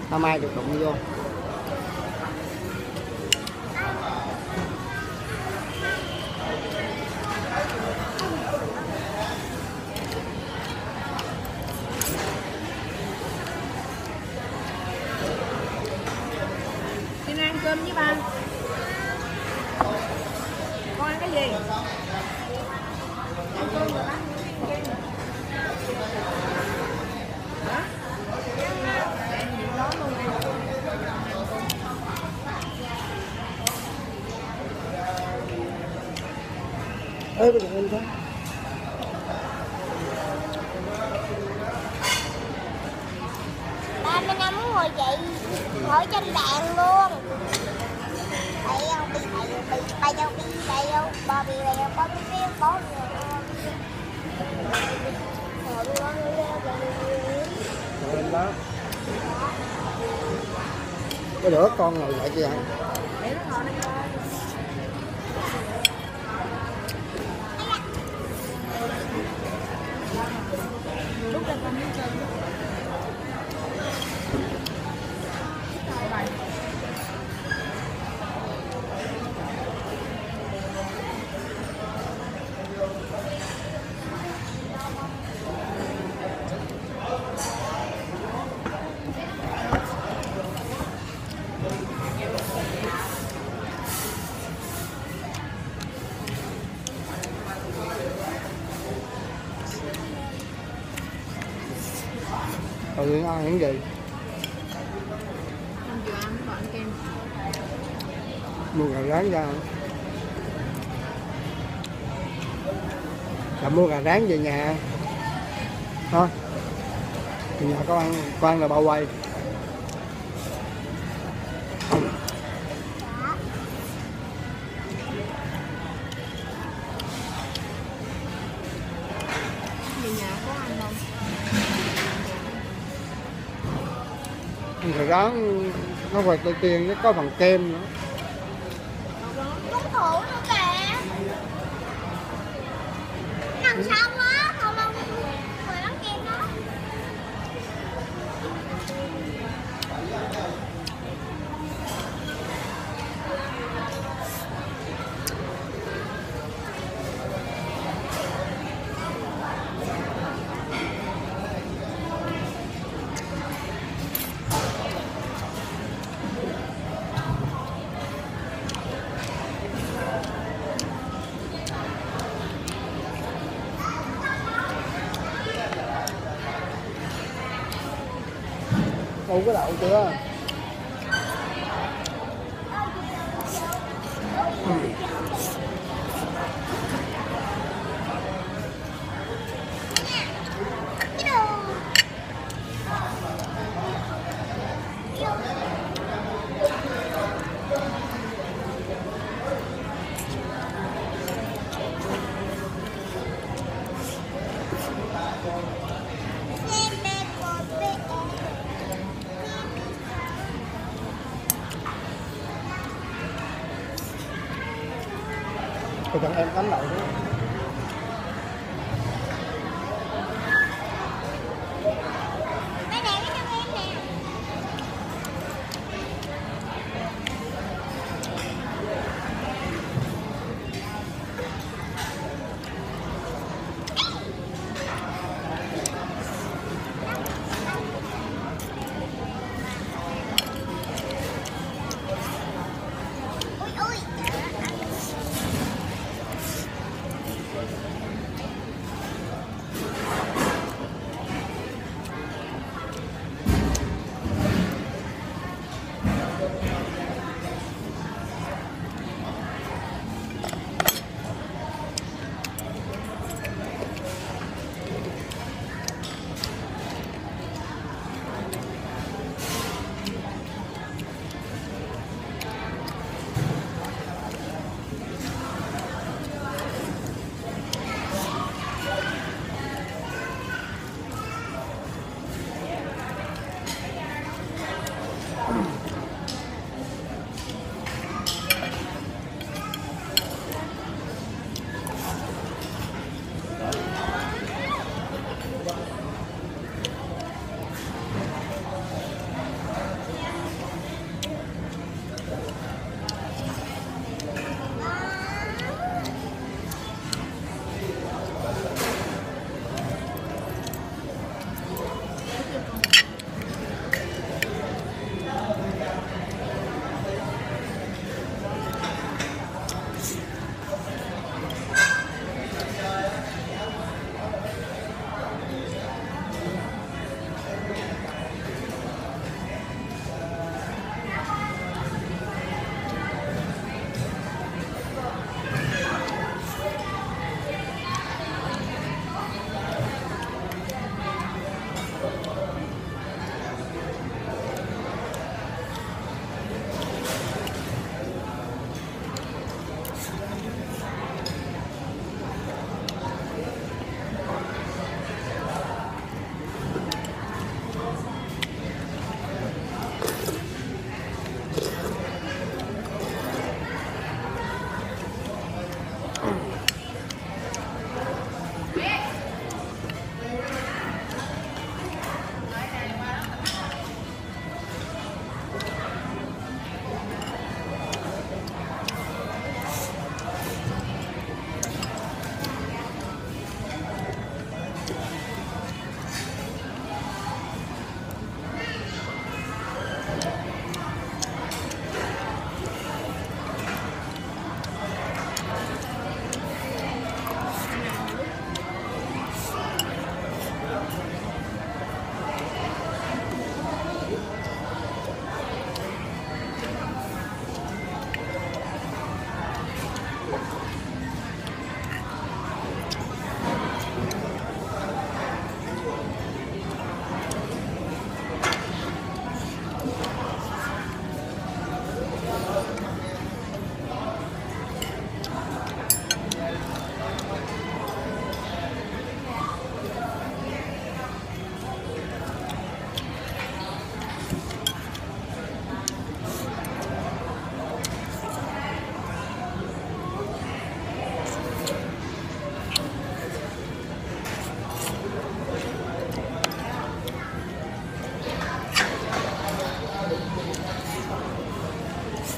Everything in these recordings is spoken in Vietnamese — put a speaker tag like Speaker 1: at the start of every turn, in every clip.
Speaker 1: Hôm mai được đụng vô.
Speaker 2: Xin ăn cơm với ba. Con ăn cái gì? Ăn cơm rồi bác. Hả? Đó luôn nè.
Speaker 1: Ê, tôi đừng thôi.
Speaker 3: Ba mình muốn ngồi dậy ngồi trên bàn luôn. Đây không đi bay đâu đi đây đâu ba bị đây đâu ba bị bó
Speaker 1: Lên đó. Cái đứa con ngồi lại kia hả?
Speaker 2: Để nó ngồi đây coi. Lúc ra con miếng cơm.
Speaker 1: Ừ, ăn những gì?
Speaker 2: Ăn vừa ăn còn ăn kem.
Speaker 1: Mua gà rán ra. Là mua gà rán về nhà. Thôi. Về nhà con ăn là bao quay.
Speaker 2: Về nhà có ăn không?
Speaker 1: Gà rán nó phải tự tiền, nó có phần kem nữa.
Speaker 3: cũng khổ nữa kìa. Nằm xong á, lâu lâu người lắm kem đó.
Speaker 1: Đâu có đậu chưa?
Speaker 3: Cái đồ.
Speaker 1: Thì thằng em cắn đậu đó.
Speaker 3: Cái này cái trong em nè. Ui ui.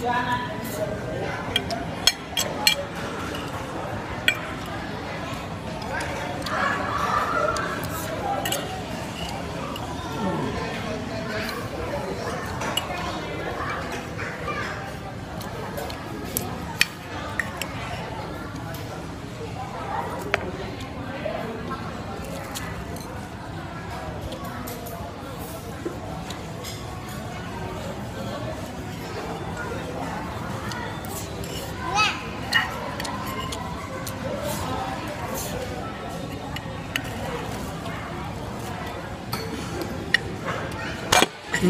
Speaker 1: Ừ.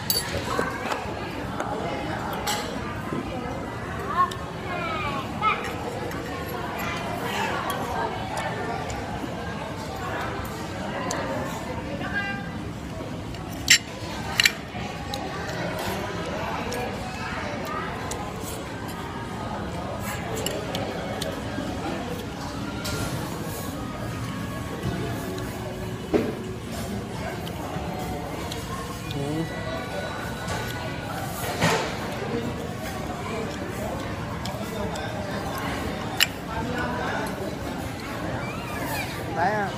Speaker 1: Đấy à.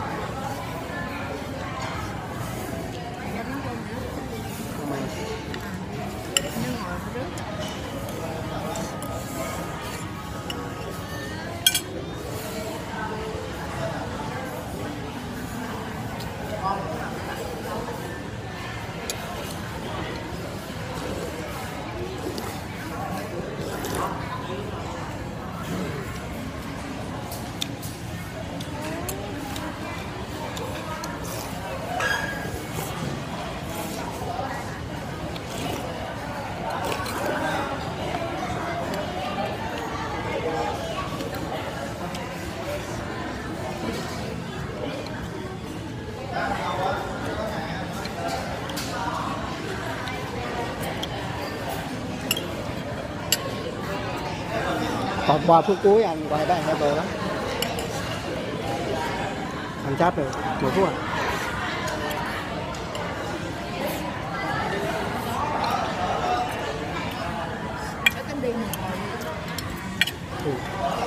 Speaker 1: Mày
Speaker 2: Nhưng ngồi phía trước.
Speaker 1: còn qua phút cuối anh quay đây anh tô lắm, anh cháp được 10 phút à.
Speaker 2: Ở cánh đi một hồi.
Speaker 1: Ừ.